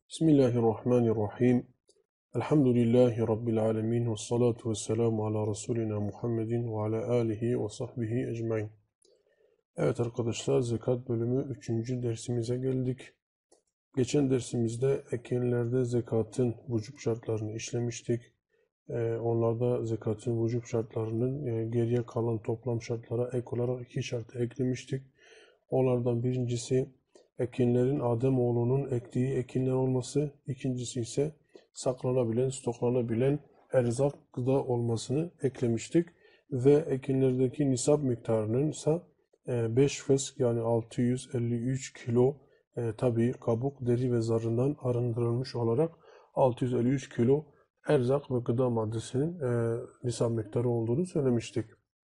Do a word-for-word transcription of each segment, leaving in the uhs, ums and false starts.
Bismillahirrahmanirrahim. Elhamdülillahi Rabbil alemin. Ve salatu ve selamu ala Resulina Muhammedin ve ala alihi ve sahbihi ecmain. Evet arkadaşlar, zekat bölümü üçüncü dersimize geldik. Geçen dersimizde ekinlerde zekatın vücub şartlarını işlemiştik. Ee, onlarda zekatın vücub şartlarının e, geriye kalan toplam şartlara ek olarak iki şartı eklemiştik. Onlardan birincisi ekinlerin Ademoğlunun ektiği ekinler olması, ikincisi ise saklanabilen, stoklanabilen erzak, gıda olmasını eklemiştik. Ve ekinlerdeki nisap miktarının ise beş fesk yani altı yüz elli üç kilo e, tabii kabuk, deri ve zarından arındırılmış olarak altı yüz elli üç kilo erzak ve gıda maddesinin e, nisap miktarı olduğunu söylemiştik.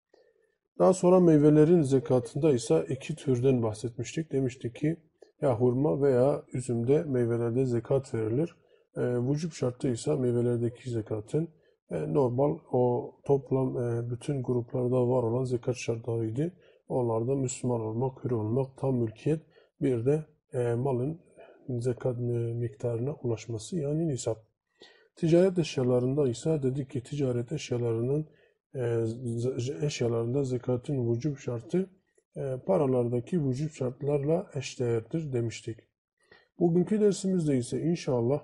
Daha sonra meyvelerin zekatında ise iki türden bahsetmiştik. Demiştik ki ya hurma veya üzümde meyvelerde zekat verilir. E, vücub şartı ise meyvelerdeki zekatın e, normal o toplam e, bütün gruplarda var olan zekat şartlarıydı. Onlarda Müslüman olmak, hür olmak, tam mülkiyet, bir de e, malın zekat miktarına ulaşması yani nisap. Ticaret eşyalarında ise dedik ki ticaret eşyalarının e, eşyalarında zekatın vücub şartı e, paralardaki vücub şartlarla eşdeğerdir demiştik. Bugünkü dersimizde ise inşallah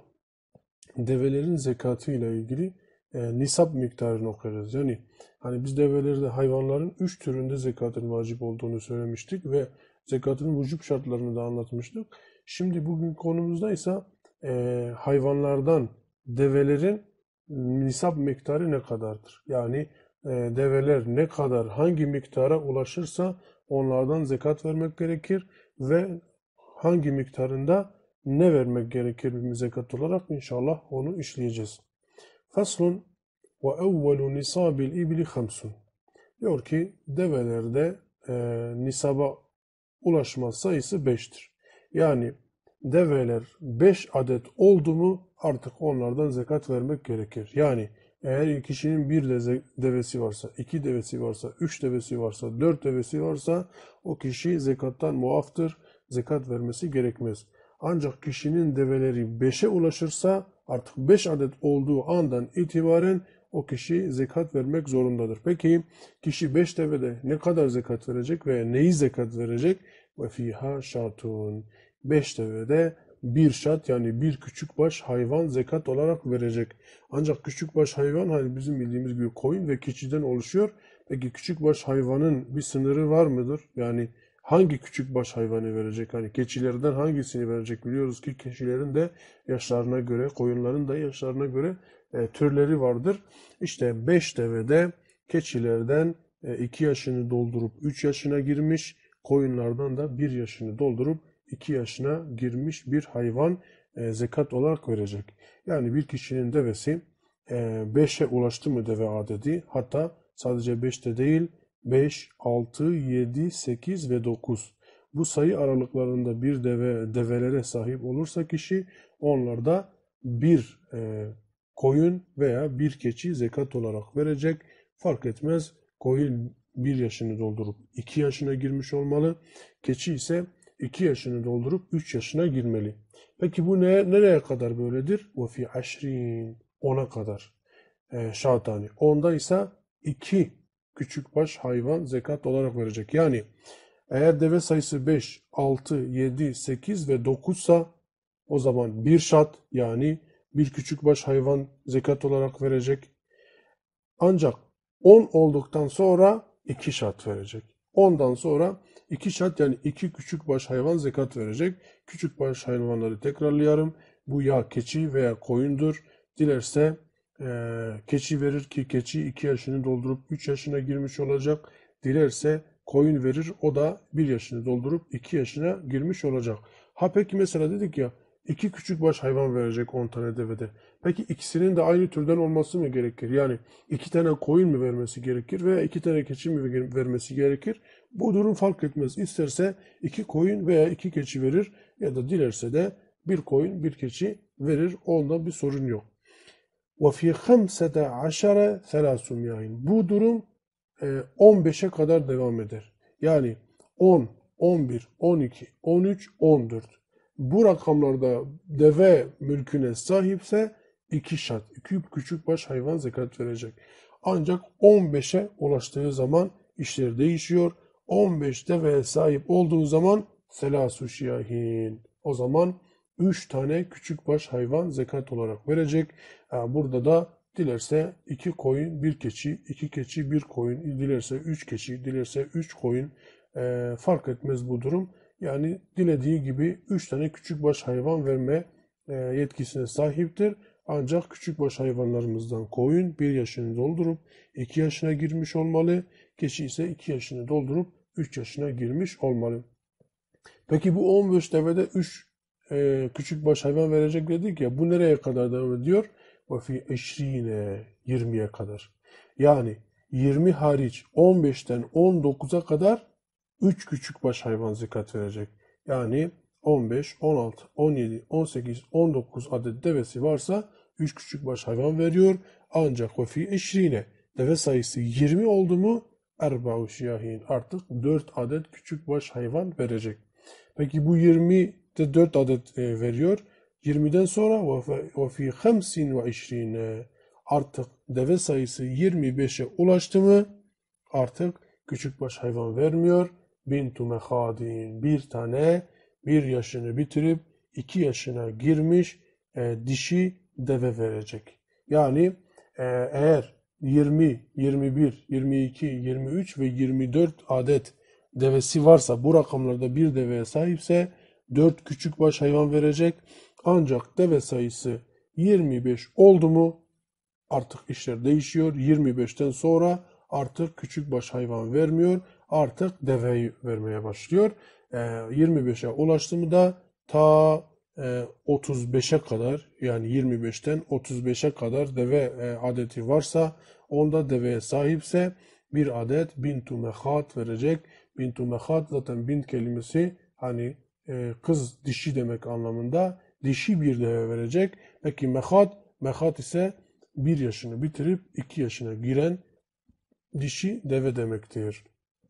develerin zekatı ile ilgili e, nisap miktarını okuyacağız. Yani hani biz develerde hayvanların üç türünde zekatın vacip olduğunu söylemiştik ve zekatın vücub şartlarını da anlatmıştık. Şimdi bugün konumuzda ise e, hayvanlardan develerin nisap miktarı ne kadardır? Yani e, develer ne kadar hangi miktara ulaşırsa onlardan zekat vermek gerekir ve hangi miktarında ne vermek gerekir bir zekat olarak inşallah onu işleyeceğiz. Faslun ve evvelu nisabil ibli hamsun. Diyor ki develerde e, nisaba ulaşma sayısı beştir. Yani develer beş adet oldu mu artık onlardan zekat vermek gerekir. Yani eğer kişinin bir de devesi varsa, iki devesi varsa, üç devesi varsa, dört devesi varsa o kişi zekattan muaftır, zekat vermesi gerekmez. Ancak kişinin develeri beşe ulaşırsa artık beş adet olduğu andan itibaren o kişi zekat vermek zorundadır. Peki kişi beş devede ne kadar zekat verecek ve neyi zekat verecek? Ve fiha şatun. beş devede bir şat yani bir küçük baş hayvan zekat olarak verecek. Ancak küçük baş hayvan hani bizim bildiğimiz gibi koyun ve keçiden oluşuyor. Peki küçük baş hayvanın bir sınırı var mıdır? Yani hangi küçük baş hayvanı verecek? Hani keçilerden hangisini verecek? Biliyoruz ki keçilerin de yaşlarına göre, koyunların da yaşlarına göre e, türleri vardır. İşte beş devede keçilerden iki yaşını doldurup üç yaşına girmiş, koyunlardan da bir yaşını doldurup iki yaşına girmiş bir hayvan e, zekat olarak verecek. Yani bir kişinin devesi beşe ulaştı mı deve adedi, hatta sadece beşte değil beş, altı, yedi, sekiz ve dokuz. Bu sayı aralıklarında bir deve develere sahip olursa kişi onlarda bir e, koyun veya bir keçi zekat olarak verecek. Fark etmez. Koyun bir yaşını doldurup iki yaşına girmiş olmalı. Keçi ise iki yaşını doldurup üç yaşına girmeli. Peki bu ne, nereye kadar böyledir? وَفِي عَشْرِينَ ona kadar. E, şatani. Onda ise iki küçükbaş hayvan zekat olarak verecek. Yani eğer deve sayısı beş, altı, yedi, sekiz ve dokuzsa o zaman bir şat yani bir küçükbaş hayvan zekat olarak verecek. Ancak on olduktan sonra iki şat verecek. ondan sonra iki şat yani iki küçükbaş hayvan zekat verecek. Küçükbaş hayvanları tekrarlayalım. Bu ya keçi veya koyundur. Dilerse e, keçi verir ki keçi iki yaşını doldurup üç yaşına girmiş olacak. Dilerse koyun verir. O da bir yaşını doldurup iki yaşına girmiş olacak. Ha peki mesela dedik ya iki küçükbaş hayvan verecek on tane devede. Peki ikisinin de aynı türden olması mı gerekir? Yani iki tane koyun mu vermesi gerekir veya iki tane keçi mi vermesi gerekir? Bu durum fark etmez. İsterse iki koyun veya iki keçi verir ya da dilerse de bir koyun bir keçi verir. Onda bir sorun yok. وَفِي خَمْسَةَ عَشَرَ ثَلَاثُمْ yani. Bu durum on beşe kadar devam eder. Yani on, on bir, on iki, on üç, on dört. bu rakamlarda deve mülküne sahipse iki şart, iki küçükbaş hayvan zekat verecek. Ancak on beşe ulaştığı zaman işler değişiyor. on beş deveye sahip olduğu zaman selasu şiyahin. O zaman üç tane küçükbaş hayvan zekat olarak verecek. Burada da dilerse iki koyun, bir keçi, iki keçi, bir koyun, dilerse üç keçi, dilerse üç koyun, e, fark etmez bu durum. Yani dilediği gibi üç tane küçükbaş hayvan verme e, yetkisine sahiptir. Ancak küçükbaş hayvanlarımızdan koyun bir yaşını doldurup iki yaşına girmiş olmalı. Keçi ise iki yaşını doldurup üç yaşına girmiş olmalı. Peki bu on beş devede üç e, küçükbaş hayvan verecek dedik ya, bu nereye kadar devam ediyor? Ve fi eşrine, yirmiye kadar. Yani yirmi hariç on beşten on dokuza kadar üç küçükbaş hayvan zekat verecek. Yani on beş, on altı, on yedi, on sekiz, on dokuz adet devesi varsa üç küçükbaş hayvan veriyor. Ancak ve fi eşrine, deve sayısı yirmi oldu mu erba'u şiyahin, artık dört adet küçükbaş hayvan verecek. Peki bu yirmide dört adet e, veriyor. yirmiden sonra ve fi hamsin ve işrine, artık deve sayısı yirmi beşe ulaştı mı artık küçükbaş hayvan vermiyor. Bintu mehadin, bir tane bir yaşını bitirip iki yaşına girmiş e, dişi deve verecek. Yani e, eğer yirmi, yirmi bir, yirmi iki, yirmi üç ve yirmi dört adet devesi varsa, bu rakamlarda bir deveye sahipse dört küçükbaş hayvan verecek. Ancak deve sayısı yirmi beş oldu mu artık işler değişiyor. yirmi beşten sonra artık küçükbaş hayvan vermiyor. Artık deveyi vermeye başlıyor. yirmi beşe ulaştı mı da ta otuz beşe kadar, yani yirmi beşten otuz beşe kadar deve adeti varsa, onda deveye sahipse bir adet bintu mehat verecek. Bintu mehat, zaten bint kelimesi hani kız, dişi demek anlamında, dişi bir deve verecek. Peki mehat, mehat ise bir yaşını bitirip iki yaşına giren dişi deve demektir.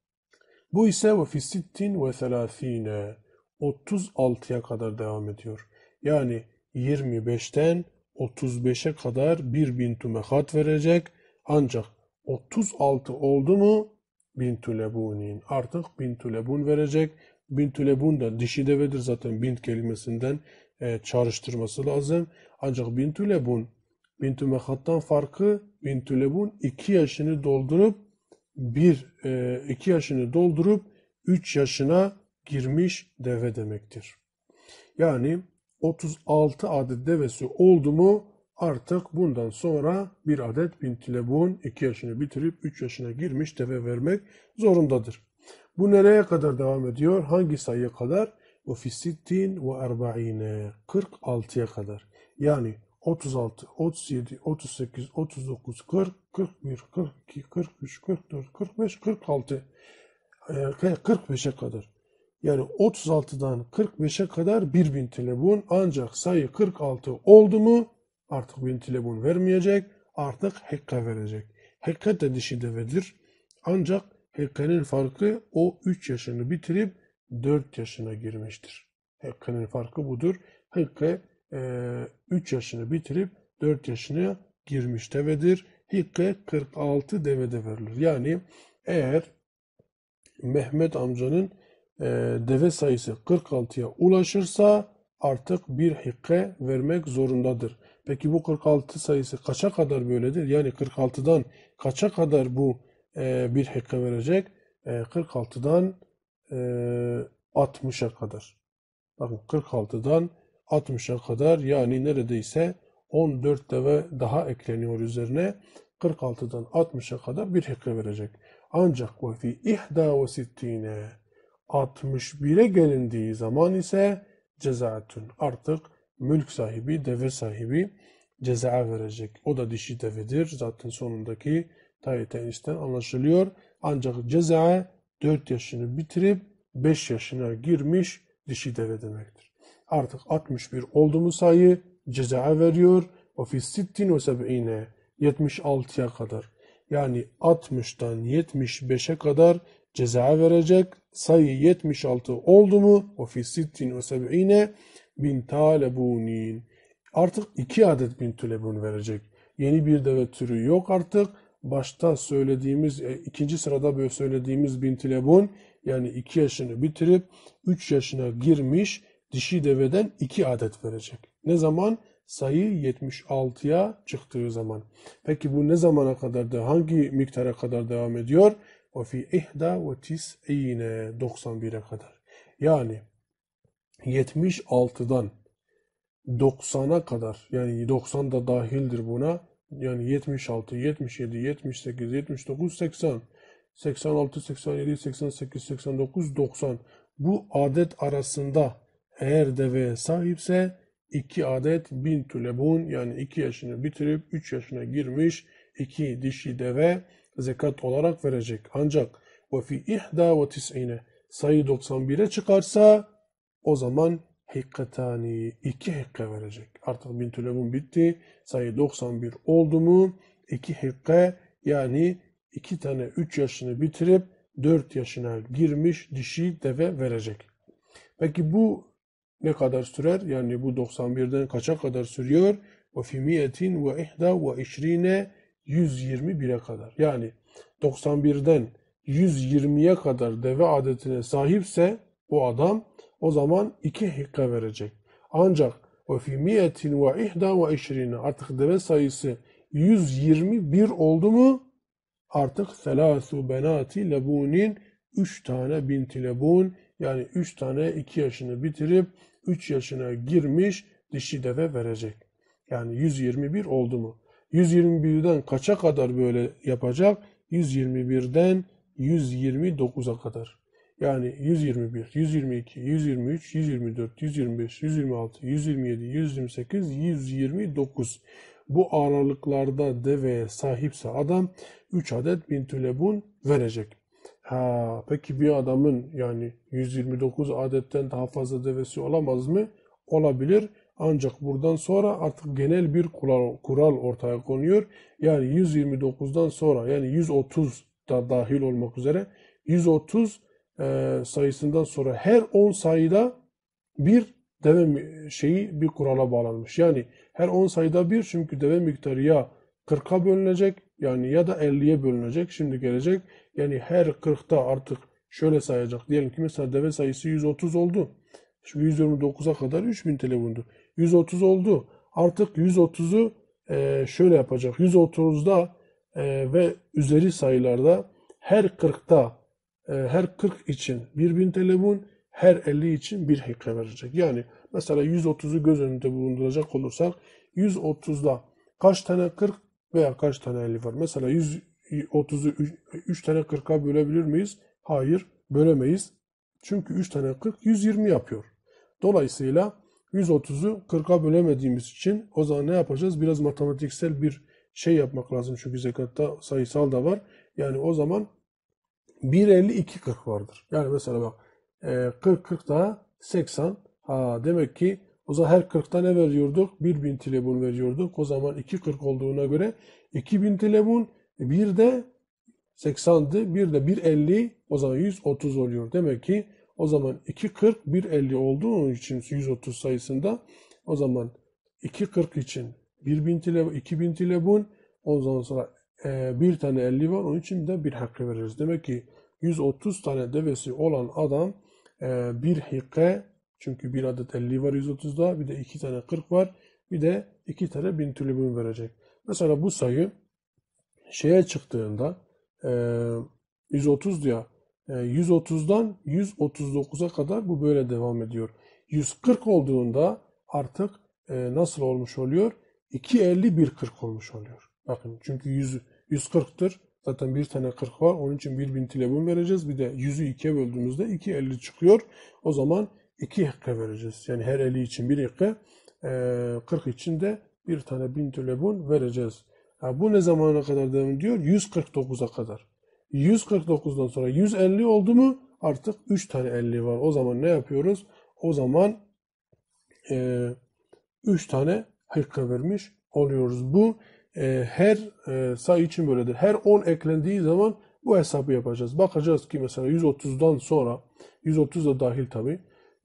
Bu ise ve fi sittin ve selâfîne, otuz altıya kadar devam ediyor. Yani yirmi beşten otuz beşe kadar bir bintu mehat verecek. Ancak otuz altı oldu mu bintu lebunin, artık bintu lebun verecek. Bintu lebun da dişi devedir, zaten bint kelimesinden e, çağrıştırması lazım. Ancak bintu lebun, bintu mehattan farkı, bintu lebun iki yaşını doldurup bir iki yaşını doldurup üç yaşına girmiş deve demektir. Yani otuz altı adet devesi oldu mu artık bundan sonra bir adet bintu lebun, iki yaşını bitirip üç yaşına girmiş deve vermek zorundadır. Bu nereye kadar devam ediyor? Hangi sayıya kadar? Ve fi sittin ve erba'ine, kırk altıya kadar. Yani otuz altı, otuz yedi, otuz sekiz, otuz dokuz, kırk, kırk bir, kırk iki, kırk üç, kırk dört, kırk beş, kırk altı, kırk beşe kadar. Yani otuz altıdan kırk beşe kadar bir bintu lebun, ancak sayı kırk altı oldu mu artık bintu lebun vermeyecek, artık hekka verecek. Hekka da dişi devedir. Ancak Hekka'nın farkı, o üç yaşını bitirip dört yaşına girmiştir. Hekka'nın farkı budur. Hekka üç yaşını bitirip dört yaşına girmiş devedir. Hekka kırk altı devede verilir. Yani eğer Mehmet amcanın e, deve sayısı kırk altıya ulaşırsa artık bir hekka vermek zorundadır. Peki bu kırk altı sayısı kaça kadar böyledir? Yani kırk altıdan kaça kadar bu e, bir hekka verecek? E, kırk altıdan e, altmışa kadar. Bakın kırk altıdan altmışa kadar, yani neredeyse on dört deve daha ekleniyor üzerine. kırk altıdan altmışa kadar bir hekka verecek. Ancak ve fi ihda ve sittine, altmış bire gelindiği zaman ise cezaatun, artık mülk sahibi, deve sahibi ceza verecek. O da dişi devedir. Zaten sonundaki tayeten anlaşılıyor. Ancak ceza dört yaşını bitirip beş yaşına girmiş dişi deve demektir. Artık altmış bir oldu mu sayı ceza veriyor. O fi sittin ve seb'ine, yetmiş altıya kadar. Yani altmıştan yetmiş beşe kadar ceza verecek. Sayı yetmiş altı oldu mu o fi sittin ve seb'ine, binta lebunin. Artık iki adet bintu lebun verecek. Yeni bir deve türü yok artık. Başta söylediğimiz, ikinci sırada böyle söylediğimiz bintu lebun, yani iki yaşını bitirip üç yaşına girmiş dişi deveden iki adet verecek. Ne zaman? Sayı yetmiş altıya çıktığı zaman. Peki bu ne zamana kadar da hangi miktara kadar devam ediyor? O fi ihda ve tis'ine doksan bire kadar. Yani yetmiş altıdan doksana kadar, yani doksan da dahildir buna. Yani yetmiş altı, yetmiş yedi, yetmiş sekiz, yetmiş dokuz, seksen, seksen altı, seksen yedi, seksen sekiz, seksen dokuz, doksan. Bu adet arasında eğer deveye sahipse iki adet bintu lebun, yani iki yaşını bitirip üç yaşına girmiş iki dişi deve zekat olarak verecek. Ancak ve fi ihda ve tis'ine sayı doksan bire çıkarsa o zaman hikkatani iki hikke verecek. Artık bintu lebun bitti. Sayı doksan bir oldu mu iki hikke, yani iki tane üç yaşını bitirip dört yaşına girmiş dişi deve verecek. Peki bu ne kadar sürer? Yani bu doksan birden kaça kadar sürüyor? Ve fi miyetin ve ihda ve işrine yüz yirmi bire kadar. Yani doksan birden yüz yirmiye kadar deve adetine sahipse bu adam, o zaman iki hikke verecek. Ancak ve fi miyetin ve ihda ve işrine artık deve sayısı yüz yirmi bir oldu mu artık selâsu benâti lebunin üç tane binti lebun, yani üç tane iki yaşını bitirip üç yaşına girmiş dişi deve verecek. Yani yüz yirmi bir oldu mu? yüz yirmi birden kaça kadar böyle yapacak? yüz yirmi birden yüz yirmi dokuza kadar. Yani yüz yirmi bir, yüz yirmi iki, yüz yirmi üç, yüz yirmi dört, yüz yirmi beş, yüz yirmi altı, yüz yirmi yedi, yüz yirmi sekiz, yüz yirmi dokuz. Bu aralıklarda deveye sahipse adam üç adet bintu lebun verecek. Ha, peki bir adamın yani yüz yirmi dokuz adetten daha fazla devesi olamaz mı? Olabilir. Ancak buradan sonra artık genel bir kural, kural ortaya konuyor. Yani yüz yirmi dokuzdan sonra, yani yüz otuz da dahil olmak üzere yüz otuz e, sayısından sonra her on sayıda bir deve şeyi bir kurala bağlanmış. Yani her on sayıda bir, çünkü deve miktarı ya kırka bölünecek, yani ya da elliye bölünecek. Şimdi gelecek. Yani her kırkta artık şöyle sayacak. Diyelim ki mesela deve sayısı yüz otuz oldu. Şimdi yüz yirmi dokuza kadar üç bin T L bulundu. yüz otuz oldu. Artık yüz otuzu e, şöyle yapacak. yüz otuzda e, ve üzeri sayılarda her kırkta e, her kırk için bir bin T L bun, her elli için bir hikke verecek. Yani mesela yüz otuzu göz önünde bulunduracak olursak yüz otuzda kaç tane kırk veya kaç tane elli var? Mesela yüz otuzu üç tane kırka bölebilir miyiz? Hayır, bölemeyiz. Çünkü üç tane kırk yüz yirmi yapıyor. Dolayısıyla yüz otuzu kırka bölemediğimiz için o zaman ne yapacağız? Biraz matematiksel bir şey yapmak lazım. Çünkü zekatta sayısal da var. Yani o zaman bir elli iki kırk vardır. Yani mesela bak kırk kırk daha seksen. Ha, demek ki o zaman her kırkta ne veriyorduk? bir bin T L bun veriyorduk. O zaman iki kırk olduğuna göre iki bin T L bun, bir de seksendi, bir de bir elli, o zaman yüz otuz oluyor. Demek ki o zaman iki kırk bir elli olduğu için yüz otuz sayısında, o zaman iki kırk için bir bin T L, iki bin T L bun, ondan sonra e, bir tane elli var, onun için de bir hakkı veririz. Demek ki yüz otuz tane devesi olan adam e, bir hikke, çünkü bir adet elli var yüz otuzda, bir de iki tane kırk var, bir de iki tane bin T L bun verecek. Mesela bu sayı şeye çıktığında yüz otuz ya, yüz otuzdan yüz otuz dokuza kadar bu böyle devam ediyor. yüz kırk olduğunda artık nasıl olmuş oluyor? iki elli bir kırk olmuş oluyor. Bakın, çünkü yüz, yüz kırktır. Zaten bir tane kırk var. Onun için bir bin T L bun vereceğiz. Bir de yüzü ikiye böldüğümüzde iki elli çıkıyor. O zaman iki hikke vereceğiz. Yani her elli için bir hikke, kırk için de bir tane bin T L bun vereceğiz. Ha, bu ne zamana kadar devam ediyor? yüz kırk dokuza kadar. yüz kırk dokuzdan sonra yüz elli oldu mu artık üç tane elli var. O zaman ne yapıyoruz? O zaman e, üç tane hikke vermiş oluyoruz. Bu e, her e, sayı için böyledir. Her on eklendiği zaman bu hesabı yapacağız. Bakacağız ki mesela yüz otuzdan sonra, yüz otuz da dahil tabi,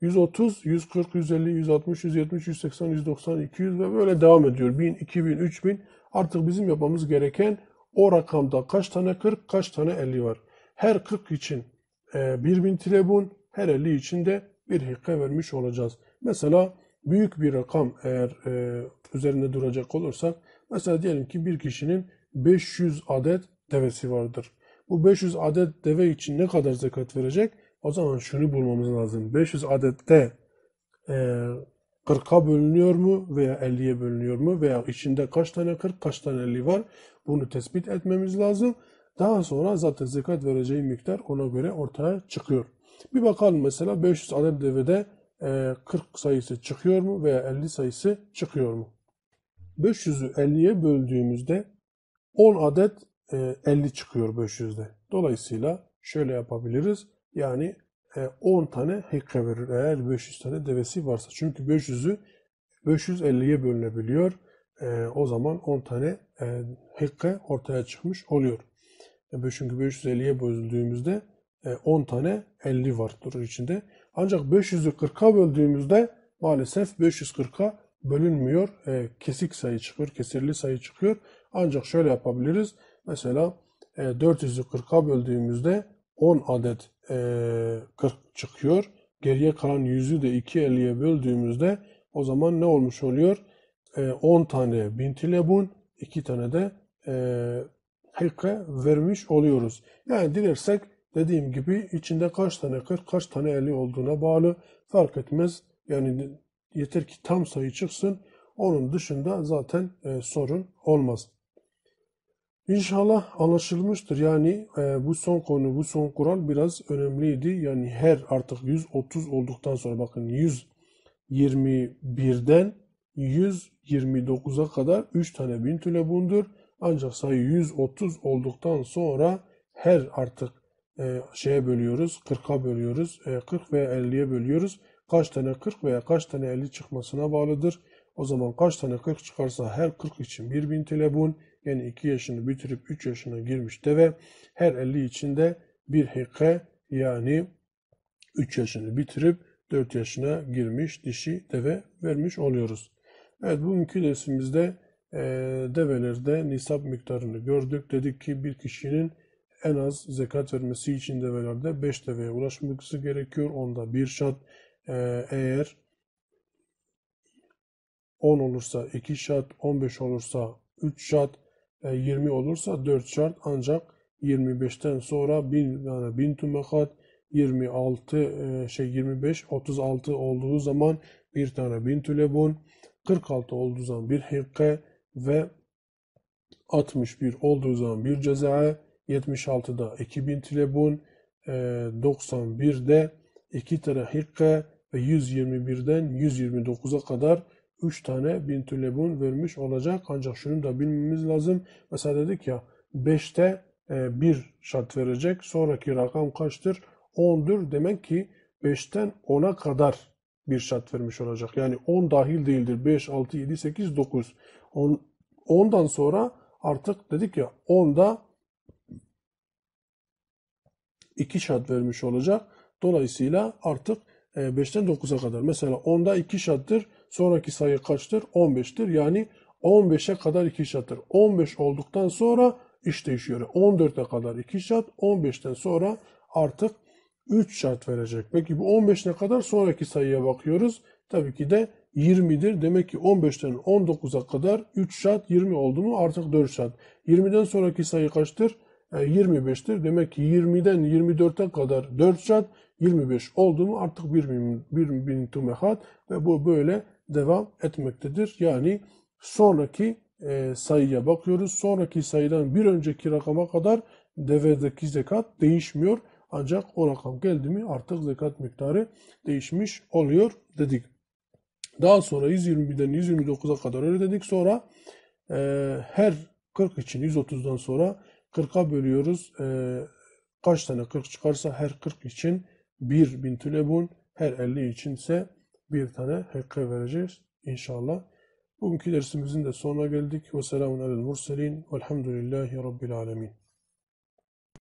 yüz otuz, yüz kırk, yüz elli, yüz altmış, yüz yetmiş, yüz seksen, yüz doksan, iki yüz ve böyle devam ediyor. bin, iki bin, üç bin. Artık bizim yapmamız gereken o rakamda kaç tane kırk, kaç tane elli var. Her kırk için e, bir bin tilebun, her elli için de bir hikke vermiş olacağız. Mesela büyük bir rakam eğer e, üzerinde duracak olursak, mesela diyelim ki bir kişinin beş yüz adet devesi vardır. Bu beş yüz adet deve için ne kadar zekat verecek? O zaman şunu bulmamız lazım. beş yüz adette e, kırka bölünüyor mu veya elliye bölünüyor mu veya içinde kaç tane kırk, kaç tane elli var? Bunu tespit etmemiz lazım. Daha sonra zaten zekat vereceği miktar ona göre ortaya çıkıyor. Bir bakalım mesela beş yüz adet devede e, kırk sayısı çıkıyor mu veya elli sayısı çıkıyor mu? beş yüzü elliye böldüğümüzde on adet e, elli çıkıyor beş yüzde. Dolayısıyla şöyle yapabiliriz. Yani e, on tane hikke verir eğer beş yüz tane devesi varsa. Çünkü beş yüzü beş yüz elliye bölünebiliyor. E, o zaman on tane e, hikke ortaya çıkmış oluyor. E, çünkü beş yüz elliye böldüğümüzde e, on tane elli vardır içinde. Ancak beş yüzü kırka böldüğümüzde maalesef beş yüz kırka bölünmüyor. E, kesik sayı çıkıyor, kesirli sayı çıkıyor. Ancak şöyle yapabiliriz. Mesela e, dört yüzü kırka böldüğümüzde on adet e, kırk çıkıyor. Geriye kalan yüzü de iki elliye böldüğümüzde o zaman ne olmuş oluyor? E, on tane binti lebun, iki tane de e, hikke vermiş oluyoruz. Yani dilersek dediğim gibi içinde kaç tane kırk, kaç tane elli olduğuna bağlı, fark etmez. Yani yeter ki tam sayı çıksın. Onun dışında zaten e, sorun olmaz. İnşallah anlaşılmıştır. Yani e, bu son konu, bu son kural biraz önemliydi. Yani her artık yüz otuz olduktan sonra bakın yüz yirmi birden yüz yirmi dokuza kadar üç tane bintü lebundur. Ancak sayı yüz otuz olduktan sonra her artık e, şeye bölüyoruz, kırka bölüyoruz, e, kırk veya elliye bölüyoruz. Kaç tane kırk veya kaç tane elli çıkmasına bağlıdır. O zaman kaç tane kırk çıkarsa her kırk için bir bintü lebun, yani iki yaşını bitirip üç yaşına girmiş deve, her elli için de bir hikke, yani üç yaşını bitirip dört yaşına girmiş dişi deve vermiş oluyoruz. Evet, bugünkü dersimizde e, develerde nisap miktarını gördük. Dedik ki bir kişinin en az zekat vermesi için develerde beş deveye ulaşması gerekiyor. Onda bir şart, e, eğer on olursa iki şart, on beş olursa üç şart, e, yirmi olursa dört şart. Ancak yirmi beşten sonra bin, yani bin tumekat, yirmi altı e, şey yirmi beş otuz altı olduğu zaman bir tane bin tülebun, kırk altı olduğu zaman bir hikke ve altmış bir olduğu zaman bir ceza, yetmiş altıda iki bin tülebun, e, doksan birde iki tane hikke ve yüz yirmi birden yüz yirmi dokuza kadar üç tane bintü lebun vermiş olacak. Ancak şunu da bilmemiz lazım. Mesela dedik ya beşte bir şart verecek. Sonraki rakam kaçtır? ondur. Demek ki beşten ona kadar bir şart vermiş olacak. Yani on dahil değildir. beş, altı, yedi, sekiz, dokuz. ondan sonra artık dedik ya onda iki şart vermiş olacak. Dolayısıyla artık beşten dokuza kadar. Mesela onda iki şarttır. Sonraki sayı kaçtır? on beştir. Yani on beşe kadar iki şarttır. on beş olduktan sonra iş değişiyor. on dörde kadar iki şart. on beşten sonra artık üç şart verecek. Peki bu on beş ne kadar? Sonraki sayıya bakıyoruz. Tabii ki de yirmidir. Demek ki on beşten on dokuza kadar üç şart, yirmi oldu mu artık dört şart. yirmiden sonraki sayı kaçtır? yirmi beştir. Demek ki yirmiden yirmi dörde kadar dört şart, yirmi beş oldu mu artık bir bin, bir bin tumehat ve bu böyle devam etmektedir. Yani sonraki e, sayıya bakıyoruz. Sonraki sayıdan bir önceki rakama kadar devedeki zekat değişmiyor. Ancak o rakam geldi mi artık zekat miktarı değişmiş oluyor dedik. Daha sonra yüz yirmi birden yüz yirmi dokuza kadar öyle dedik. Sonra e, her kırk için yüz otuzdan sonra kırka bölüyoruz. E, kaç tane kırk çıkarsa her kırk için bir bin tülebun, her elli içinse bir tane hikke vereceğiz inşallah. Bugünkü dersimizin de sonuna geldik. Ve selamun alel murselin. Velhamdülillahi Rabbil alemin.